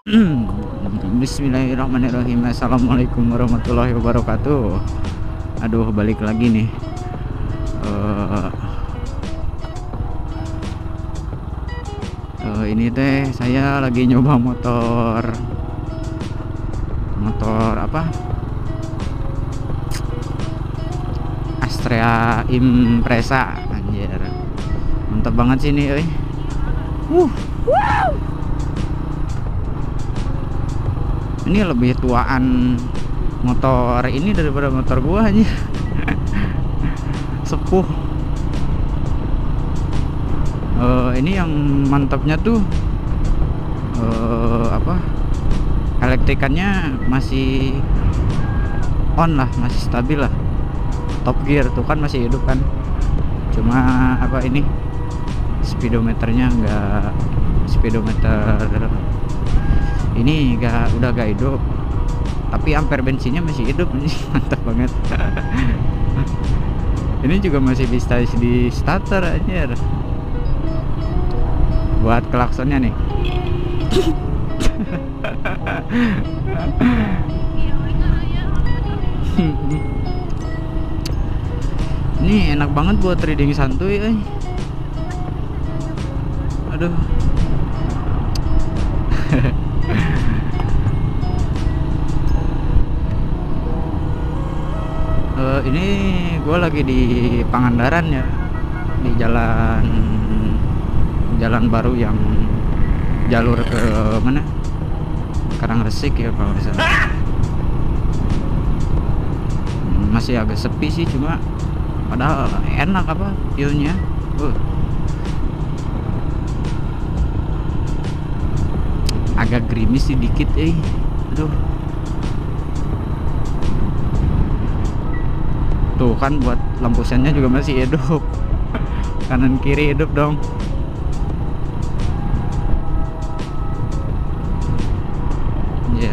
Bismillahirrahmanirrahim. Assalamualaikum warahmatullahi wabarakatuh. Aduh, balik lagi nih. Ini teh saya lagi nyoba motor apa? Astrea Impreza, anjir. Mantap banget sih ini, euy. Ini lebih tuaan motor ini daripada motor gua aja. Sepuh. Ini yang mantapnya tuh apa? Elektrikannya masih on lah, masih stabil lah. Top gear tuh kan masih hidup kan. Cuma apa ini? Speedometernya enggak, speedometer ini udah gak hidup, tapi ampere bensinnya masih hidup. Nih mantap banget. Ini juga masih bisa di starter aja buat klaksonnya nih. Ini enak banget buat riding santuy, aduh. Ini gue lagi di Pangandaran ya, di jalan baru yang jalur ke mana, Karangresik ya kalau nggak salah. Masih agak sepi sih, cuma padahal enak apa view-nya. Agak gerimis sedikit, aduh. Tuh kan buat lampu sennya juga masih hidup. Kanan kiri hidup dong. Yeah.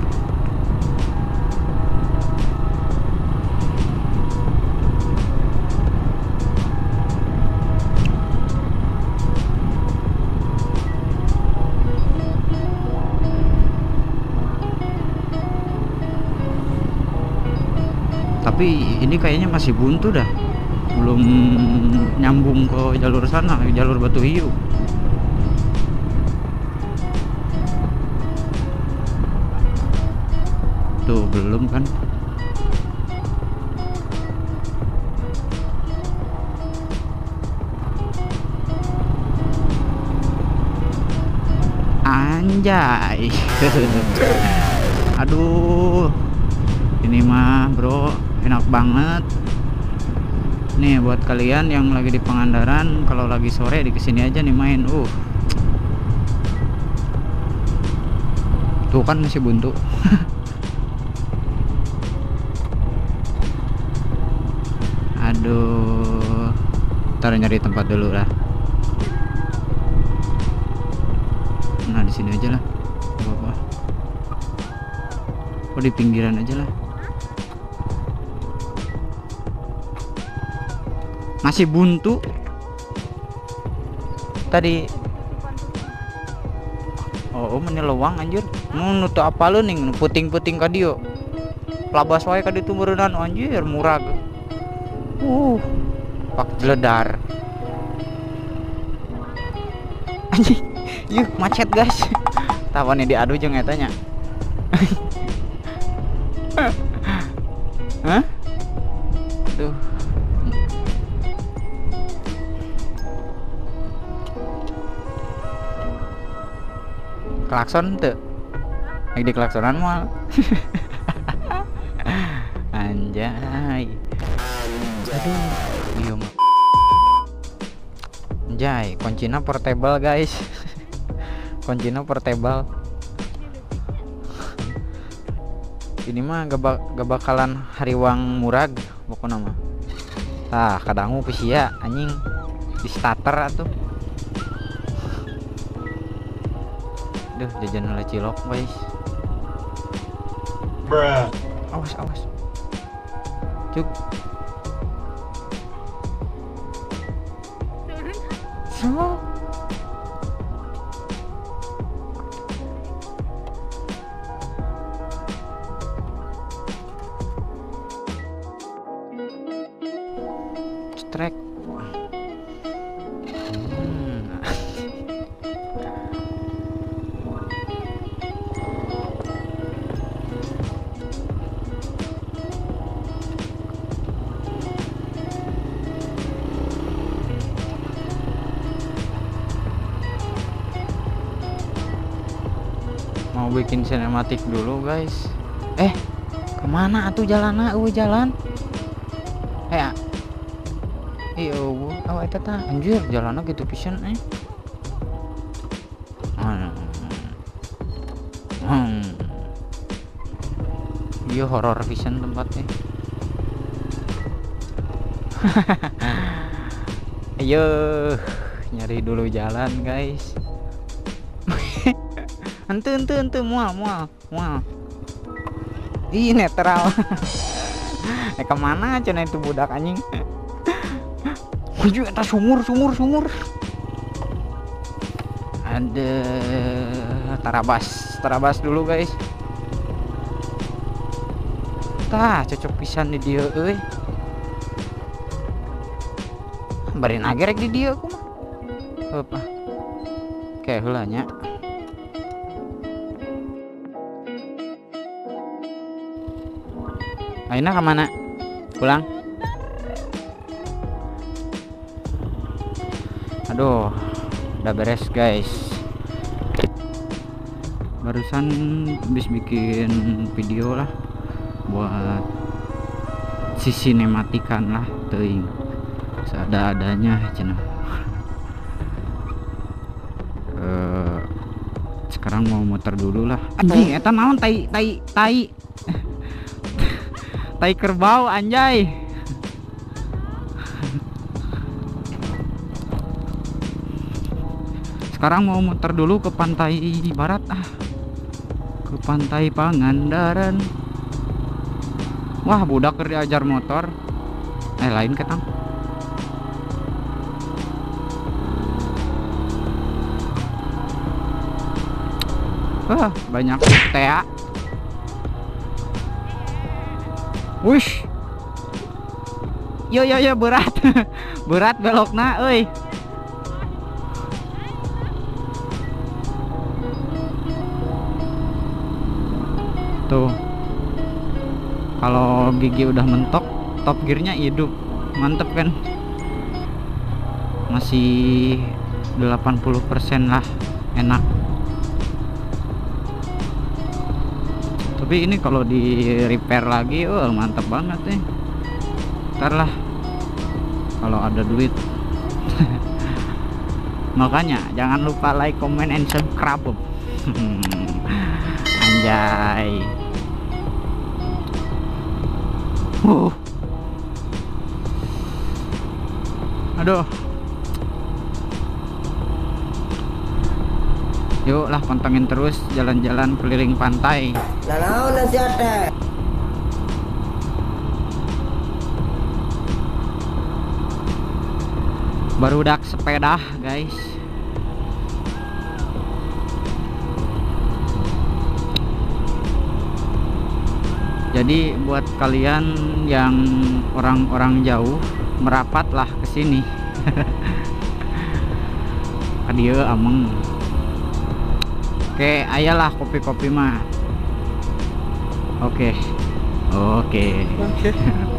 Tapi ini kayaknya masih buntu dah, belum nyambung ke jalur sana, jalur Batu Hiu. Tuh belum kan. Anjay. Aduh, ini mah bro enak banget nih buat kalian yang lagi di Pangandaran. Kalau lagi sore di kesini aja nih main. Tuh kan masih buntu. Aduh, ntar nyari tempat dulu lah. Nah di sini aja lah, apa-apa. Di pinggiran aja lah. Masih buntu tadi. Menelewang anjir. Nutup apa lu nih puting-puting kadio. Labas wae ka ditu meureunana anjir murag. Pak jeledar. Anjing. Yuk macet guys. Tawane diadu jeung eta nya. Hah? Tuh. Klakson tuh. Lagi di klaksonan mal. Anjay. Aduh, iya mah. Anjay, kuncina portable guys. Kuncina portable. Ini mah gak bakalan hariwang murag pokoknya mah. Kadangu pisia anjing di starter atuh. Duh, jajan oleh cilok guys. Bruh. Awas. Cuk. So. trek. Mau bikin sinematik dulu guys. Kemana atuh jalanna? Jalan eta tah anjir, jalanna gitu pisan iya horor pisan tempatnya. Ayo nyari dulu jalan guys. ente mual. Ih netral. Kemana cenah itu budak anjing? Anjir eta sumur. Ada Tarabas dulu guys. Tah cocok pisan di dieu euy. Bari nagerek di dieu kumaha. Apa? Kayak heula nya. Aina kemana? Pulang? Aduh, udah beres guys. Barusan habis bikin video lah buat si sinematikan lah teuing. Seada-adanya cenah. Sekarang mau muter dulu lah. Anjing eta naon tai kerbau anjay. Sekarang mau muter dulu ke pantai barat ke pantai Pangandaran. Wah budak keur diajar motor lain ketang. Banyak tea. Wish. Yo berat. Berat belokna euy. Tuh. Kalau gigi udah mentok, top gearnya hidup. Mantep kan? Masih 80% lah, enak. Tapi ini kalau di repair lagi, mantap banget nih. Ntar lah kalau ada duit. Makanya jangan lupa like, comment, and subscribe. Anjay. Aduh. Yuk lah pantengin terus jalan-jalan keliling pantai. Barudak sepeda guys. Jadi buat kalian yang orang-orang jauh, merapatlah ke sini. Kadieu ameng. Oke, ayalah kopi-kopi mah. Oke.